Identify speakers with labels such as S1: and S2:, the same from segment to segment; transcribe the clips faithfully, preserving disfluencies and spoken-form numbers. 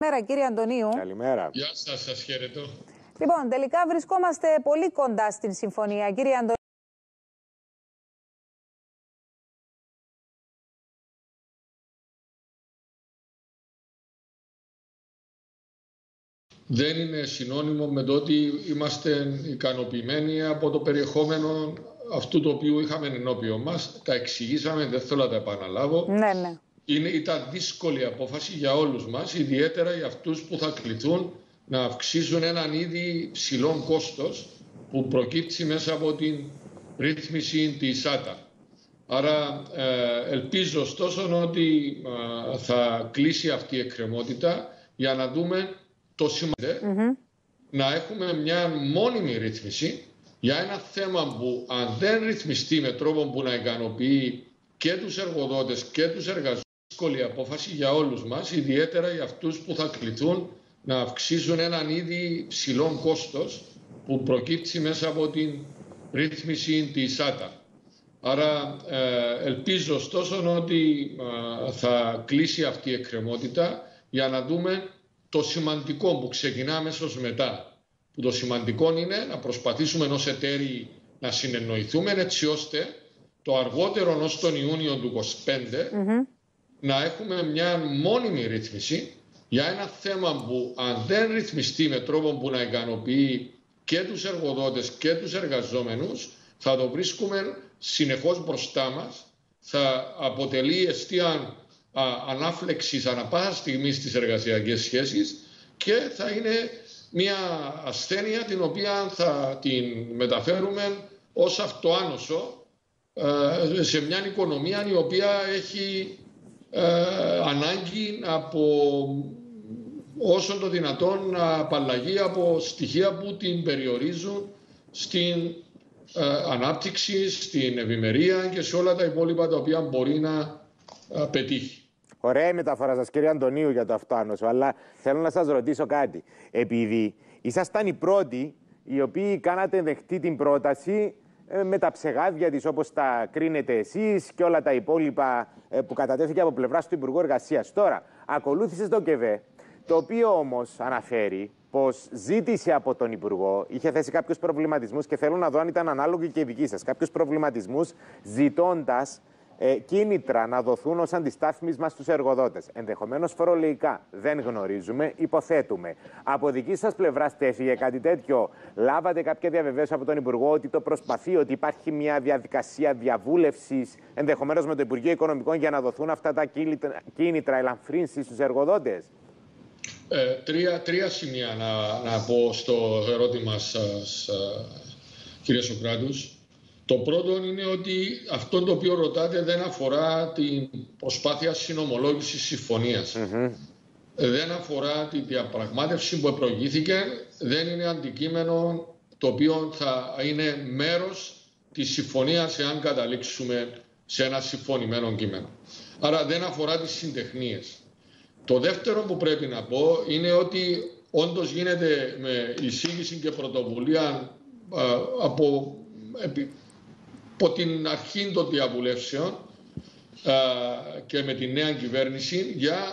S1: Καλημέρα κύριε Αντωνίου.
S2: Καλημέρα.
S3: Γεια σας, σας χαιρετώ.
S1: Λοιπόν, τελικά βρισκόμαστε πολύ κοντά στην συμφωνία. Κύριε Αντωνίου.
S3: Δεν είναι συνώνυμο με το ότι είμαστε ικανοποιημένοι από το περιεχόμενο αυτού το οποίο είχαμε ενώπιον μας. Τα εξηγήσαμε, δεν θέλω να τα επαναλάβω.
S1: Ναι, ναι.
S3: Είναι, ήταν δύσκολη απόφαση για όλους μας, ιδιαίτερα για αυτούς που θα κληθούν να αυξήσουν έναν ήδη ψηλό κόστος που προκύπτει μέσα από την ρύθμιση της ΆΤΑ. Άρα ε, ελπίζω ωστόσο ότι ε, θα κλείσει αυτή η εκκρεμότητα για να δούμε το σημαντικό, mm-hmm. να έχουμε μια μόνιμη ρύθμιση για ένα θέμα που αν δεν ρυθμιστεί με τρόπο που να ικανοποιεί και τους εργοδότες και τους εργαζόμενους, δύσκολη απόφαση για όλους μας, ιδιαίτερα για αυτούς που θα κληθούν να αυξήσουν έναν ήδη ψηλό κόστος που προκύπτει μέσα από την ρύθμιση της ΆΤΑ. Άρα ε, ελπίζω ωστόσο ότι ε, θα κλείσει αυτή η εκκρεμότητα για να δούμε το σημαντικό που ξεκινά αμέσως μετά. Που το σημαντικό είναι να προσπαθήσουμε ως εταίροι να συνεννοηθούμε έτσι ώστε το αργότερο ως τον Ιούνιο του είκοσι πέντε mm-hmm. να έχουμε μια μόνιμη ρύθμιση για ένα θέμα που αν δεν ρυθμιστεί με τρόπο που να ικανοποιεί και τους εργοδότες και τους εργαζόμενους θα το βρίσκουμε συνεχώς μπροστά μας, θα αποτελεί αιστεία ανάφλεξης ανα πάσα στιγμή στις εργασιακές σχέσεις και θα είναι μια ασθένεια την οποία θα την μεταφέρουμε ως αυτοάνωσο σε μια οικονομία η οποία έχει ανάγκη από όσο το δυνατόν απαλλαγή από στοιχεία που την περιορίζουν στην ανάπτυξη, στην ευημερία και σε όλα τα υπόλοιπα τα οποία μπορεί να πετύχει.
S2: Ωραία η μεταφορά σας κύριε Αντωνίου για το αυτοάνωσο, αλλά θέλω να σας ρωτήσω κάτι. Επειδή ήσασταν οι πρώτοι οι οποίοι κάνατε δεχτεί την πρόταση ε, με τα ψεγάδια της όπως τα κρίνετε εσείς και όλα τα υπόλοιπα ε, που κατατέθηκε από πλευράς του Υπουργού Εργασίας. Τώρα, ακολούθησε το ΚΕΒΕ, το οποίο όμως αναφέρει πως ζήτησε από τον Υπουργό, είχε θέσει κάποιους προβληματισμούς και θέλω να δω αν ήταν ανάλογοι και οι δικοί σας, κάποιους προβληματισμούς ζητώντας ε, κίνητρα να δοθούν ως αντιστάθμισμα στους εργοδότες. Ενδεχομένως φορολογικά δεν γνωρίζουμε, υποθέτουμε. Από δική σας πλευρά στέφυγε κάτι τέτοιο? Λάβατε κάποια διαβεβαίωση από τον Υπουργό ότι το προσπαθεί, ότι υπάρχει μια διαδικασία διαβούλευσης ενδεχομένως με το Υπουργείο Οικονομικών για να δοθούν αυτά τα κίνητρα ελαφρύνσης στους εργοδότες?
S3: Ε, τρία, τρία σημεία να, να πω στο ερώτημα σας, κύριε Σωκράτους. Το πρώτο είναι ότι αυτό το οποίο ρωτάτε δεν αφορά την προσπάθεια συνομολόγησης συμφωνίας. Mm-hmm. Δεν αφορά τη διαπραγμάτευση που προηγήθηκε, δεν είναι αντικείμενο το οποίο θα είναι μέρος της συμφωνίας εάν καταλήξουμε σε ένα συμφωνημένο κείμενο. Άρα δεν αφορά τις συντεχνίες. Το δεύτερο που πρέπει να πω είναι ότι όντως γίνεται με εισήγηση και πρωτοβουλία α, από, επί, από την αρχή των διαβουλεύσεων α, και με τη νέα κυβέρνηση για α,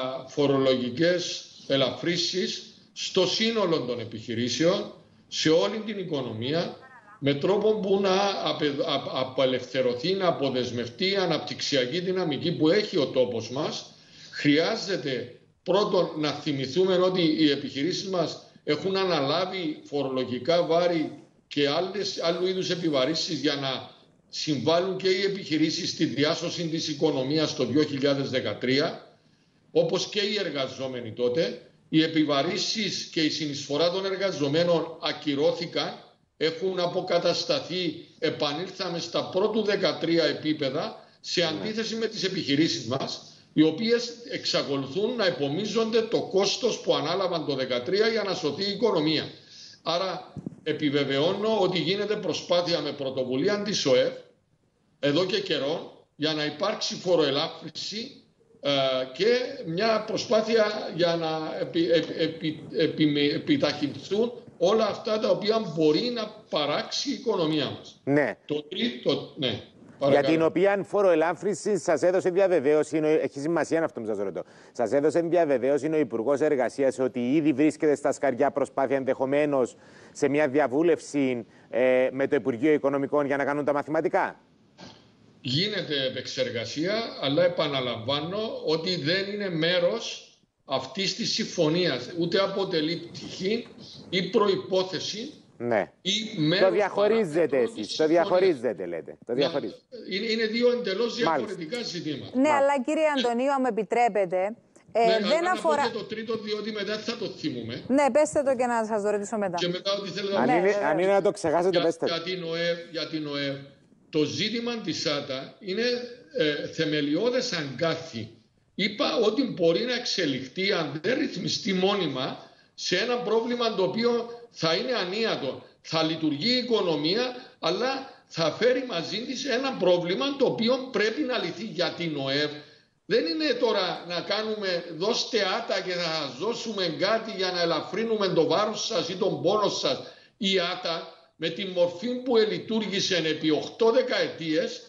S3: φορολογικές ελαφρύσεις στο σύνολο των επιχειρήσεων, σε όλη την οικονομία, με τρόπο που να απε, α, απελευθερωθεί, να αποδεσμευτεί η αναπτυξιακή δυναμική που έχει ο τόπος μας. Χρειάζεται πρώτον να θυμηθούμε ότι οι επιχειρήσεις μας έχουν αναλάβει φορολογικά βάρη και άλλες, άλλου είδους επιβαρύσεις για να συμβάλλουν και οι επιχειρήσεις στη διάσωση της οικονομίας το δύο χιλιάδες δεκατρία, όπως και οι εργαζόμενοι τότε. Οι επιβαρύσεις και η συνεισφορά των εργαζομένων ακυρώθηκαν, έχουν αποκατασταθεί, επανήλθαμε στα πρώτου δεκατρία επίπεδα σε αντίθεση με τις επιχειρήσεις μας, οι οποίες εξακολουθούν να επομίζονται το κόστος που ανάλαβαν το δύο χιλιάδες δεκατρία για να σωθεί η οικονομία. Άρα επιβεβαιώνω ότι γίνεται προσπάθεια με πρωτοβουλία της ΟΕΒ εδώ και καιρό για να υπάρξει φοροελάφρυνση ε, και μια προσπάθεια για να επι, επι, επι, επι, επιταχυνθούν όλα αυτά τα οποία μπορεί να παράξει η οικονομία μας.
S2: Ναι.
S3: Το τρίτο, ναι.
S2: Για την οποία φοροελάφρυνση σας έδωσε διαβεβαίωση, έχει σημασία αυτό που σας ρωτώ. Σας έδωσε διαβεβαίωση ο Υπουργός Εργασίας ότι ήδη βρίσκεται στα σκαριά προσπάθεια ενδεχομένως σε μια διαβούλευση ε, με το Υπουργείο Οικονομικών για να κάνουν τα μαθηματικά.
S3: Γίνεται επεξεργασία, αλλά επαναλαμβάνω ότι δεν είναι μέρος αυτής της συμφωνίας. Ούτε αποτελεί πτυχή ή προϋπόθεση.
S2: Ναι.
S3: Ή
S2: το διαχωρίζετε εσείς, το διαχωρίζετε λέτε. Το διαχωρίζετε.
S3: Είναι, είναι δύο εντελώς διαφορετικά Μάλιστα. ζητήματα.
S1: Ναι, Μάλιστα. αλλά κύριε Αντωνίου, αν με επιτρέπετε, ε,
S3: ναι,
S1: δεν αφορά...
S3: Και το τρίτο, διότι μετά θα το θυμούμε.
S1: Ναι, πέστε το και να σας το ρωτήσω μετά.
S3: Και μετά ότι θέλετε
S2: αν,
S3: να...
S2: είναι, αν είναι να το ξεχάσετε,
S3: για,
S2: πέστε.
S3: Για την ΟΕΒ, για την ΟΕΒ, το ζήτημα της ΣΑΤΑ είναι ε, θεμελιώδες αγκάθι. Είπα ότι μπορεί να εξελιχθεί, αν δεν ρυθμιστεί μόνιμα, σε ένα πρόβλημα το οποίο θα είναι ανίατο. Θα λειτουργεί η οικονομία, αλλά θα φέρει μαζί της ένα πρόβλημα το οποίο πρέπει να λυθεί για την ΟΕΒ. Δεν είναι τώρα να κάνουμε δώστε άτα και θα σας δώσουμε κάτι για να ελαφρύνουμε το βάρος σας ή τον πόνο σας. Η άτα με τη μορφή που ελειτουργήσε επί οκτώ δεκαετίες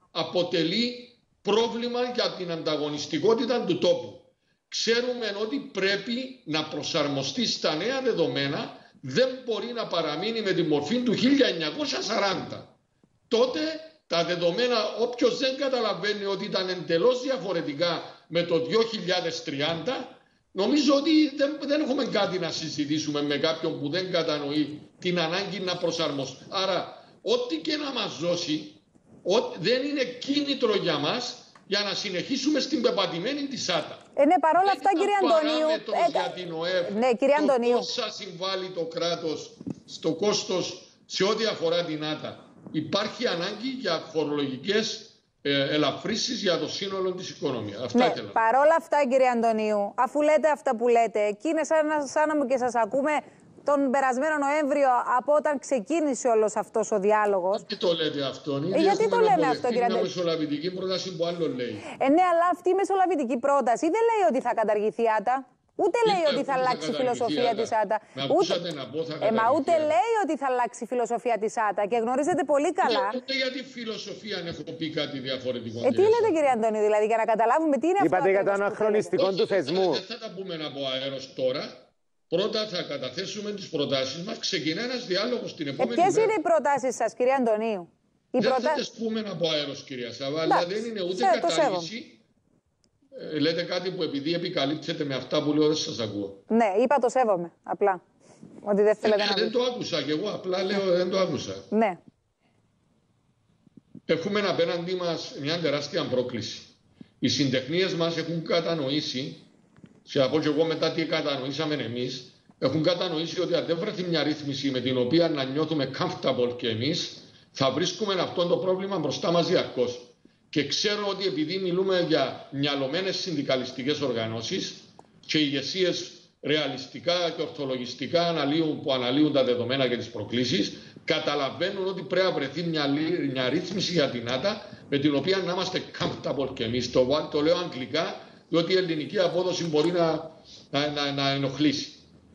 S3: αποτελεί πρόβλημα για την ανταγωνιστικότητα του τόπου. Ξέρουμε ότι πρέπει να προσαρμοστεί στα νέα δεδομένα, δεν μπορεί να παραμείνει με τη μορφή του χίλια εννιακόσια σαράντα. Τότε τα δεδομένα, όποιος δεν καταλαβαίνει ότι ήταν εντελώς διαφορετικά με το δύο χιλιάδες τριάντα, νομίζω ότι δεν, δεν έχουμε κάτι να συζητήσουμε με κάποιον που δεν κατανοεί την ανάγκη να προσαρμοστεί. Άρα, ό,τι και να μας δώσει, ό, δεν είναι κίνητρο για μας για να συνεχίσουμε στην πεπατημένη της ΣΑΤΑ.
S1: Ε, ναι, παρόλα αυτά, κύριε Αντωνίου.
S3: Ε, για την ΟΕΒ,
S1: ναι, κύριε Αντωνίου.
S3: Το πώς θα συμβάλλει το κράτος στο κόστος σε ό,τι αφορά την ΆΤΑ. Υπάρχει ανάγκη για φορολογικές ε, ελαφρύσεις για το σύνολο της οικονομίας. Αυτά
S1: ναι,
S3: ήθελα.
S1: παρόλα αυτά, κύριε Αντωνίου, αφού λέτε αυτά που λέτε, εκεί είναι σαν να, σαν να μου και σας ακούμε τον περασμένο Νοέμβριο, από όταν ξεκίνησε όλος αυτός ο διάλογος.
S3: Γιατί το λέτε αυτό,
S1: ε, γιατί το λέμε αυτό, κύριε Αντωνίου.
S3: Είναι μια μεσολαβητική πρόταση που άλλο λέει.
S1: Ε, ναι, αλλά αυτή η μεσολαβητική πρόταση δεν λέει ότι θα καταργηθεί η ΆΤΑ. Ούτε λέει ότι θα αλλάξει η φιλοσοφία της ΆΤΑ.
S3: Ούτε, να πω, θα
S1: ε, μα ούτε λέει ότι θα αλλάξει η φιλοσοφία της ΆΤΑ. Και γνωρίζετε πολύ καλά.
S3: Ούτε για τη φιλοσοφία αν έχω πει κάτι διαφορετικό.
S1: Ε, τι λέτε, κύριε Αντώνη, δηλαδή, για να καταλάβουμε τι είναι αυτό.
S2: Είπατε για το αναχρονιστικό του θεσμού.
S3: Δεν θα τα πούμε από αέρος τώρα. Πρώτα θα καταθέσουμε τις προτάσεις μας. Ξεκινάει ένας διάλογος την επόμενη μέρα.
S1: Ε, ποιες είναι οι προτάσεις σας, κύριε Αντωνίου?
S3: Δεν προτα... θα τις πούμε από αέρος, κυρία Σαββά, αλλά δεν είναι ούτε κατάργηση. Ε, λέτε κάτι που επειδή επικαλύπτεται με αυτά που λέω δεν σας ακούω.
S1: Ναι, είπα το σέβομαι, απλά. Ότι δεν θέλετε
S3: ε,
S1: να
S3: δεν το άκουσα κι εγώ, απλά λέω δεν το άκουσα.
S1: Ναι.
S3: Έχουμε απέναντί μας μια τεράστια πρόκληση. Οι συντεχνίες μας έχουν κατανοήσει, σε από και εγώ μετά τι κατανοήσαμε εμείς, έχουν κατανοήσει ότι αν δεν βρεθεί μια ρύθμιση με την οποία να νιώθουμε comfortable και εμείς, θα βρίσκουμε αυτό το πρόβλημα μπροστά μας διαρκώς. Και ξέρω ότι επειδή μιλούμε για μυαλωμένες συνδικαλιστικές οργανώσεις και ηγεσίες ρεαλιστικά και ορθολογιστικά αναλύουν, που αναλύουν τα δεδομένα και τις προκλήσεις, καταλαβαίνουν ότι πρέπει να βρεθεί μια, μια ρύθμιση για την ΆΤΑ με την οποία να είμαστε comfortable και εμείς. Το, το λέω αγγλικά, διότι η ελληνική απόδοση μπορεί να, να, να, να ενοχλήσει.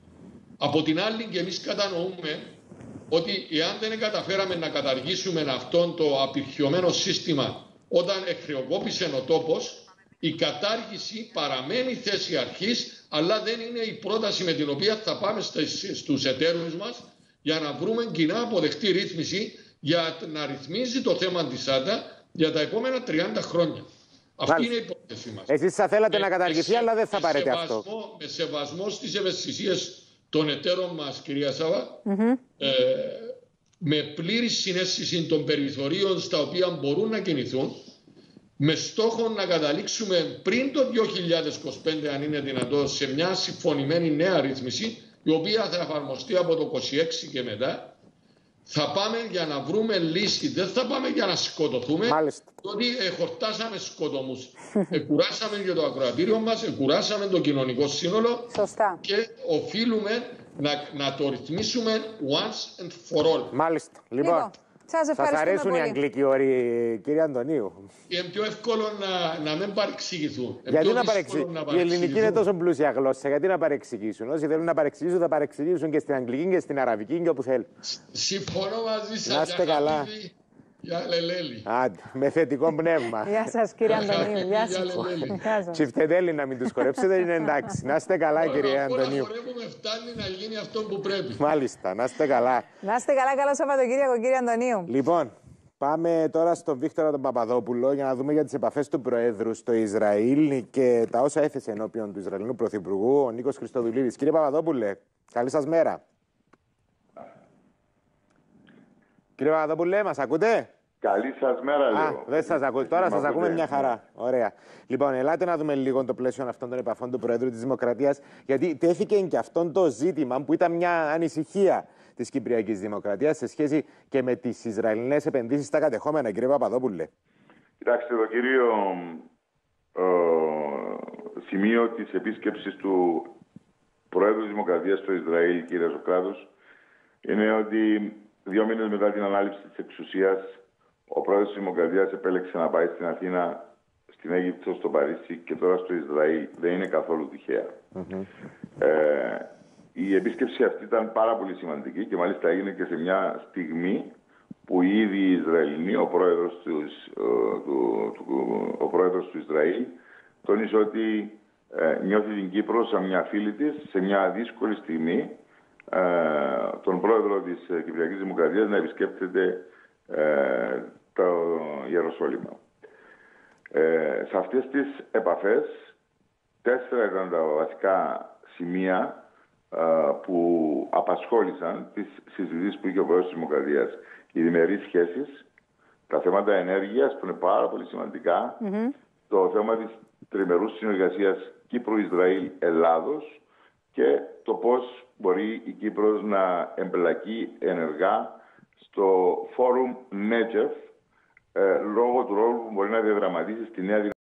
S3: Από την άλλη και εμείς κατανοούμε ότι εάν δεν καταφέραμε να καταργήσουμε αυτόν το απειρχιωμένο σύστημα όταν εκχρεοκόπησε ο τόπος, η κατάργηση παραμένει θέση αρχής, αλλά δεν είναι η πρόταση με την οποία θα πάμε στους εταίρους μας για να βρούμε κοινά αποδεκτή ρύθμιση για να ρυθμίζει το θέμα της ΆΤΑ για τα επόμενα τριάντα χρόνια. Αυτή Μάλιστα. είναι η υπόθεση μας.
S2: Εσείς θα θέλατε με, να καταργηθεί, με, αλλά δεν θα πάρετε
S3: σεβασμό,
S2: αυτό.
S3: Με σεβασμό στις ευαισθησίες των εταίρων μας, κυρία Σάβα, mm-hmm. ε, με πλήρη συναίσθηση των περιθωρίων στα οποία μπορούν να κινηθούν, με στόχο να καταλήξουμε πριν το δύο χιλιάδες είκοσι πέντε, αν είναι δυνατό, σε μια συμφωνημένη νέα ρύθμιση, η οποία θα εφαρμοστεί από το είκοσι έξι και μετά. Θα πάμε για να βρούμε λύση, δεν θα πάμε για να σκοτωθούμε, διότι χορτάσαμε σκοτωμούς. Εκουράσαμε και το ακροατήριο μας, εκουράσαμε το κοινωνικό σύνολο.
S1: Σωστά.
S3: Και οφείλουμε να, να το ρυθμίσουμε once and for all.
S2: Μάλιστα. Λοιπόν, λοιπόν
S1: σας,
S2: σας αρέσουν
S1: πολύ.
S2: οι αγγλικοί όροι, κύριε Αντωνίου?
S3: Είναι πιο εύκολο να, να μην παρεξηγηθούν.
S2: Γιατί να παρεξηγηθούν? Η ελληνική είναι τόσο πλούσια γλώσσα, γιατί να παρεξηγήσουν? Όσοι θέλουν να παρεξηγήσουν, θα παρεξηγήσουν και στην αγγλική και στην αραβική και όπου θέλουν.
S3: Συμφωνώ μαζί σας.
S2: Να είστε καλά.
S3: Γεια Λελέλη.
S2: Άντε, με θετικό πνεύμα.
S1: Γεια σας κύριε Αντωνίου. Γεια σας. Γεια σας.
S2: Τσιφτετέλη να μην τους χορέψετε, είναι εντάξει. Να είστε καλά κύριε Αντωνίου.
S3: Όταν χορεύουμε φτάνει να γίνει αυτό που πρέπει.
S2: Μάλιστα, να είστε καλά.
S1: Να είστε καλά, καλό Σαββατοκύριακο κύριε Αντωνίου.
S2: Λοιπόν, πάμε τώρα στον Βίκτορα τον Παπαδόπουλο για να δούμε για τις επαφές του Προέδρου στο Ισραήλ και τα όσα έθεσε ενώπιον του Ισραηλινού Πρωθυπουργού, ο Νίκος Χριστοδουλίδης. Κύριε Παπαδόπουλε, καλή σας μέρα. Κύριε Παπαδόπουλε, μας ακούτε?
S4: Καλή σας μέρα, λέω.
S2: Α, δεν σας ακούω. Τώρα σας ακούμε μια χαρά. Ωραία. Λοιπόν, ελάτε να δούμε λίγο το πλαίσιο αυτών των επαφών του Προέδρου της Δημοκρατίας, γιατί τέθηκε και αυτό το ζήτημα που ήταν μια ανησυχία της Κυπριακής Δημοκρατίας σε σχέση και με τις Ισραηλινές επενδύσεις στα κατεχόμενα, κύριε Παπαδόπουλε.
S4: Κοιτάξτε, το κύριο ε, σημείο της επίσκεψης του Προέδρου της Δημοκρατίας στο Ισραήλ, κύριε Σοκράτος, είναι ότι δύο μήνες μετά την ανάληψη της εξουσίας, ο Πρόεδρος της Δημοκρατίας επέλεξε να πάει στην Αθήνα, στην Αίγυπτο, στο Παρίσι και τώρα στο Ισραήλ. Δεν είναι καθόλου τυχαία. Mm-hmm. ε, η επίσκεψη αυτή ήταν πάρα πολύ σημαντική και μάλιστα έγινε και σε μια στιγμή που ήδη οι Ισραηλινοί, ο Πρόεδρος του, του, του, ο πρόεδρος του Ισραήλ, τόνισε ότι ε, νιώθει την Κύπρο σαν μια φίλη της, σε μια δύσκολη στιγμή, ε, τον Πρόεδρο της Κυπριακής Δημοκρατίας να επισκέπτεται ε, το Ιεροσόλυμα. Ε, σε αυτές τις επαφές, τέσσερα ήταν τα βασικά σημεία ε, που απασχόλησαν τις συζητήσεις που είχε ο Πρόεδρος της Δημοκρατίας. Οι διμερείς σχέσεις, τα θέματα ενέργειας που είναι πάρα πολύ σημαντικά, mm-hmm. το θέμα της τριμερούς συνεργασίας Κύπρου-Ισραήλ-Ελλάδος και το πώς μπορεί η Κύπρος να εμπλακεί ενεργά στο φόρουμ Νέτζεφ ε, λόγω του ρόλου που μπορεί να διαδραματίσει στη νέα